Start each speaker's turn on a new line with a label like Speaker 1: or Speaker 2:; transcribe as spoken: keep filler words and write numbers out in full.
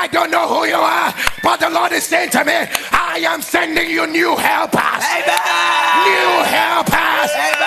Speaker 1: I don't know who you are, but the Lord is saying to me, I am sending you new helpers.
Speaker 2: Amen.
Speaker 1: New helpers.
Speaker 2: Amen.